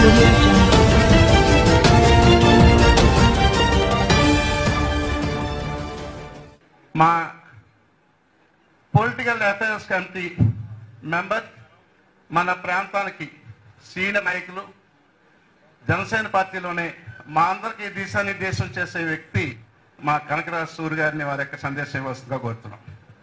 audio jungle. మా political affairs committee member, మన ప్రాంతానికి సీనియర్ నాయకులు, జనసేన పార్టీలోనే మా అందరికీ దిశానిర్దేశం చేసే వ్యక్తి మా కనకరాజు సూరి గారిని వారి యొక్క సందేశం ఇవ్వాల్సిందిగా కోరుతున్నాం.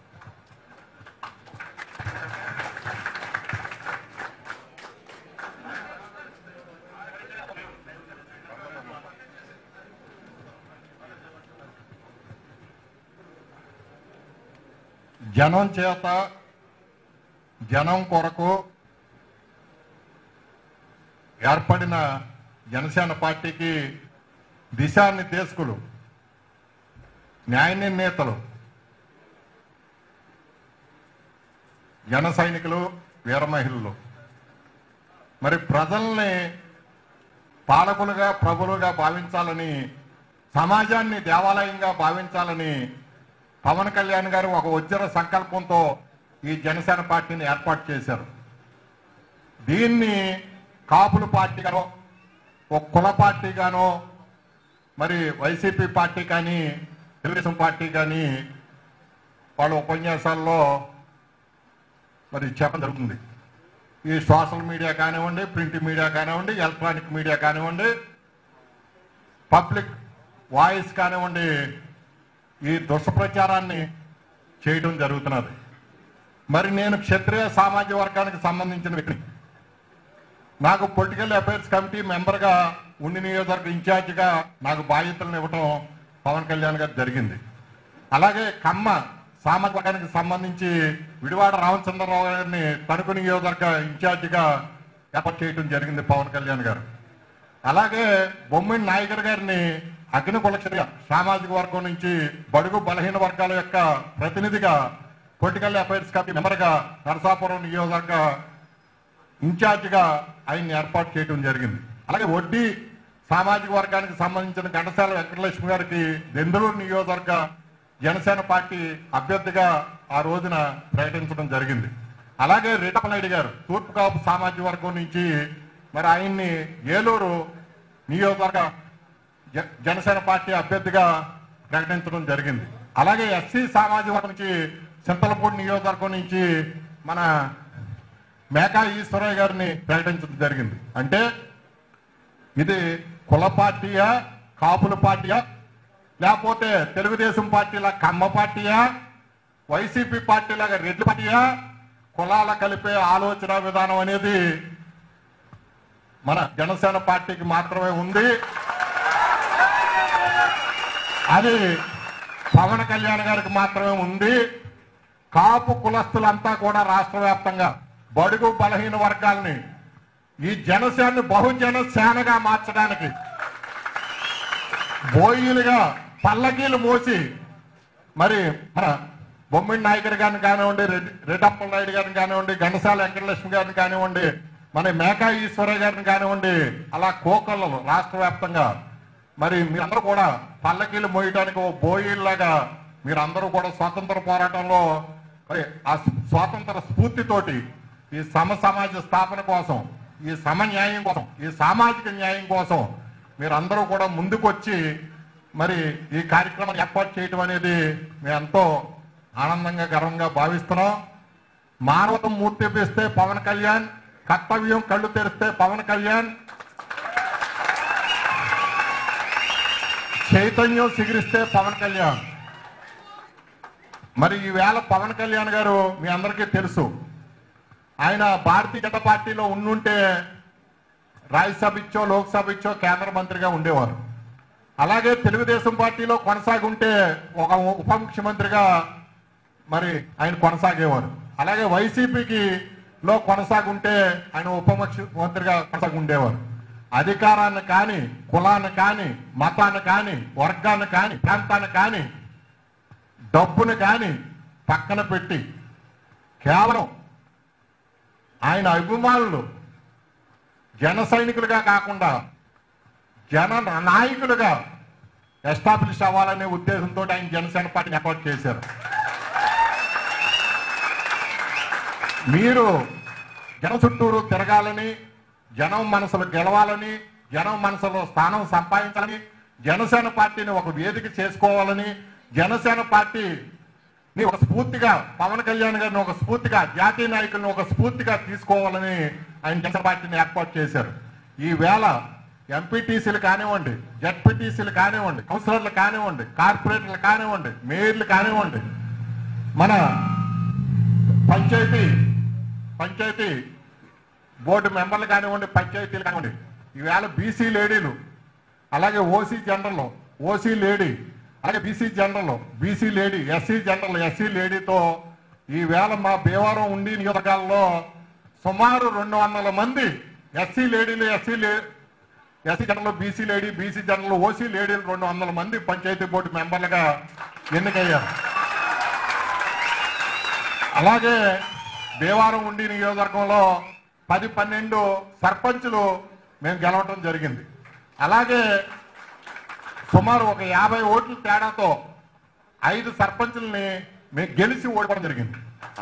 జనం చేత జనం కొరకు ఏర్పడిన జనసేన పార్టీకి దిశానిర్దేశకులు, న్యాయ నిర్ణేతలు, జన సైనికులు, వీర మహిళలు, మరి ప్రజల్ని పాలకులుగా, ప్రభులుగా భావించాలని, సమాజాన్ని దేవాలయంగా భావించాలని పవన్ కళ్యాణ్ గారు ఒక ఉజ్జర సంకల్పంతో ఈ జనసేన పార్టీని ఏర్పాటు చేశారు. దీన్ని కాపుల పార్టీగానో, ఒక కుల పార్టీగానో, మరి వైసీపీ పార్టీ కానీ, తెలుగుదేశం పార్టీ కానీ వాళ్ళ ఉపన్యాసాల్లో మరి చెప్పడం జరుగుతుంది. ఈ సోషల్ మీడియా కానివ్వండి, ప్రింట్ మీడియా కానివ్వండి, ఎలక్ట్రానిక్ మీడియా కానివ్వండి, పబ్లిక్ వాయిస్ కానివ్వండి, ఈ దుష్ప్రచారాన్ని చేయడం జరుగుతున్నది. మరి నేను క్షత్రియ సామాజిక వర్గానికి సంబంధించిన వ్యక్తి. నాకు పొలిటికల్ అఫైర్స్ కమిటీ మెంబర్గా ఉండి నియోజకవర్గ ఇన్ఛార్జిగా నాకు బాధ్యతలను ఇవ్వటం పవన్ కళ్యాణ్ గారు జరిగింది. అలాగే కమ్మ సామాజిక వర్గానికి సంబంధించి విడివాడ రామచంద్రరావు గారిని తణుకు నియోజకవర్గ ఇన్ఛార్జిగా ఏర్పాటు చేయడం జరిగింది పవన్ కళ్యాణ్ గారు. అలాగే బొమ్మిడి నాయకర్ గారిని అగ్నికుల క్షత్రియ సామాజిక వర్గం నుంచి బడుగు బలహీన వర్గాల యొక్క ప్రతినిధిగా పొలిటికల్ అఫైర్స్ కమిటీ మెంబర్గా నరసాపురం నియోజకవర్గ ఇన్ఛార్జిగా ఆయన్ని ఏర్పాటు చేయడం జరిగింది. అలాగే వడ్డీ సామాజిక వర్గానికి సంబంధించిన ఘంటసాల వెంకటలక్ష్మి గారికి దెందులూరు నియోజకవర్గ జనసేన పార్టీ అభ్యర్థిగా ఆ రోజున ప్రకటించడం జరిగింది. అలాగే రిటపనాయుడు గారు తూర్పు కాపు సామాజిక వర్గం నుంచి మరి ఆయన్ని ఏలూరు నియోజకవర్గ జనసేన పార్టీ అభ్యర్థిగా ప్రకటించడం జరిగింది. అలాగే ఎస్సీ సామాజిక వర్గం నుంచి చింతలపూడి నియోజకవర్గం నుంచి మన మేకా ఈశ్వరయ్య గారిని ప్రకటించడం జరిగింది. అంటే ఇది కుల పార్టీయా, కాపుల పార్టీయా, లేకపోతే తెలుగుదేశం పార్టీలా కమ్మ పార్టీయా, వైసీపీ పార్టీలాగా రెడ్డి పార్టీయా, కులాల కలిపే ఆలోచన విధానం అనేది మన జనసేన పార్టీకి మాత్రమే ఉంది. అది పవన్ కళ్యాణ్ గారికి మాత్రమే ఉంది. కాపు కులస్తులంతా కూడా రాష్ట్ర వ్యాప్తంగా బడుగు బలహీన వర్గాల్ని ఈ జనసేనని బహుజన సేనగా మార్చడానికి బోయిలుగా పల్లకీలు మోసి మరి మన బొమ్మిడి నాయకర్ గారిని కానివ్వండి, రెడ్డప్పల నాయుడు గారిని కానివ్వండి, ఘంటసాల వెంకటలక్ష్మి గారిని కానివ్వండి, మన మేకా ఈశ్వరయ్య గారిని కానివ్వండి, అలా కోకళ్ళు రాష్ట్ర వ్యాప్తంగా మరి మీరందరూ కూడా పల్లకీలు మోయడానికి ఓ బోయిల్లాగా మీరందరూ కూడా స్వాతంత్ర పోరాటంలో మరి ఆ స్వాతంత్ర స్ఫూర్తితోటి ఈ సమాజ స్థాపన కోసం, ఈ సమన్యాయం కోసం, ఈ సామాజిక న్యాయం కోసం మీరందరూ కూడా ముందుకొచ్చి మరి ఈ కార్యక్రమాన్ని ఏర్పాటు చేయటం అనేది మేము ఎంతో ఆనందంగా, గర్వంగా భావిస్తున్నాం. మానవతం మూర్తిపిస్తే పవన్ కళ్యాణ్, కర్తవ్యం కళ్ళు తెరిస్తే పవన్ కళ్యాణ్, చైతన్యం సిగిరిస్తే పవన్ కళ్యాణ్. మరి ఈవేళ పవన్ కళ్యాణ్ గారు మీ అందరికీ తెలుసు, ఆయన భారతీయ జనతా పార్టీలో ఉండుంటే రాజ్యసభ ఇచ్చో, లోక్సభ ఇచ్చో కేంద్ర మంత్రిగా ఉండేవారు. అలాగే తెలుగుదేశం పార్టీలో కొనసాగుంటే ఒక ఉప ముఖ్యమంత్రిగా మరి ఆయన కొనసాగేవారు. అలాగే వైసీపీకి లో కొనసాగుంటే ఆయన ఉప ముఖ్యమంత్రిగా కొనసాగి ఉండేవారు. అధికారాన్ని కానీ, కులాన్ని కానీ, మతాన్ని కానీ, వర్గాన్ని కానీ, ప్రాంతాన్ని కానీ, డబ్బును కానీ పక్కన పెట్టి కేవలం ఆయన అభిమానులు జన సైనికులుగా కాకుండా జన నాయకులుగా ఎస్టాబ్లిష్ అవ్వాలనే ఉద్దేశంతో ఆయన జనసేన పార్టీని ఏర్పాటు చేశారు. మీరు జన చుట్టూరు తిరగాలని, జనం మనసులు గెలవాలని, జనం మనసులో స్థానం సంపాదించాలని, జనసేన పార్టీని ఒక వేదిక చేసుకోవాలని, జనసేన పార్టీని ఒక స్ఫూర్తిగా, పవన్ కళ్యాణ్ గారిని ఒక స్ఫూర్తిగా, జాతీయ నాయకులను ఒక స్ఫూర్తిగా తీసుకోవాలని ఆయన జనసేన పార్టీని ఏర్పాటు చేశారు. ఈ వేళ ఎంపీటీసీలు కానివ్వండి, జడ్పీటీసీలు కానివ్వండి, కౌన్సిలర్లు కానివ్వండి, కార్పొరేటర్లు కానివ్వండి, మేయర్లు కానివ్వండి, మన పంచాయతీ బోర్డు మెంబర్లు కానివ్వండి, పంచాయతీలు కానివ్వండి, ఈవేళ బీసీ లేడీలు, అలాగే ఓసీ జనరల్, ఓసీ లేడీ, అలాగే BC general, BC lady, SC general, SC లేడీతో ఈవేళ మా భీమవరం ఉండి నియోజకవర్గాల్లో సుమారు 200 మంది ఎస్సీ లేడీలు, SC general, BC lady, BC general, OC లేడీలు 200 మంది పంచాయతీ బోర్డు మెంబర్లుగా ఎన్నికయ్యారు. అలాగే భీమవరం ఉండి నియోజకవర్గంలో 10-12 సర్పంచులు మేము గెలవటం జరిగింది. అలాగే సుమారు ఒక 50 ఓట్ల తేడాతో 5 సర్పంచుల్ని మేము గెలిచి ఓడిపోవడం జరిగింది.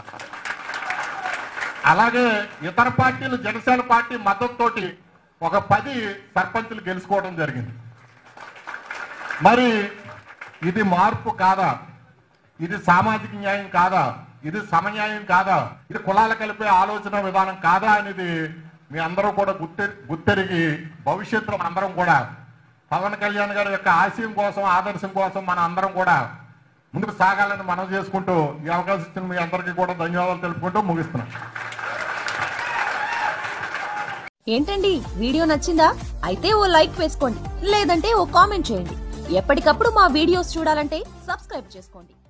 అలాగే ఇతర పార్టీలు జనసేన పార్టీ మద్దతుతోటి ఒక 10 సర్పంచులు గెలుచుకోవడం జరిగింది. మరి ఇది మార్పు కాదా? ఇది సామాజిక న్యాయం కాదా? ఇది సమన్యాయం కాదా? ఇది కులాలు కలిపే ఆలోచన విధానం కాదా అనేది మీ అందరూ కూడా గుర్తెరిగి భవిష్యత్తులో అందరం కూడా పవన్ కళ్యాణ్ గారి యొక్క ఆశయం కోసం, ఆదర్శం కోసం మన అందరం కూడా ముందుకు సాగాలని మనం చేసుకుంటూ ఈ అవకాశం ఇచ్చిన మీ అందరికీ కూడా ధన్యవాదాలు తెలుపుకుంటూ ముగిస్తున్నాం. ఏంటండి, వీడియో నచ్చిందా? అయితే ఓ లైక్ వేసుకోండి, లేదంటే ఓ కామెంట్ చేయండి. ఎప్పటికప్పుడు మా వీడియోస్ చూడాలంటే సబ్స్క్రైబ్ చేసుకోండి.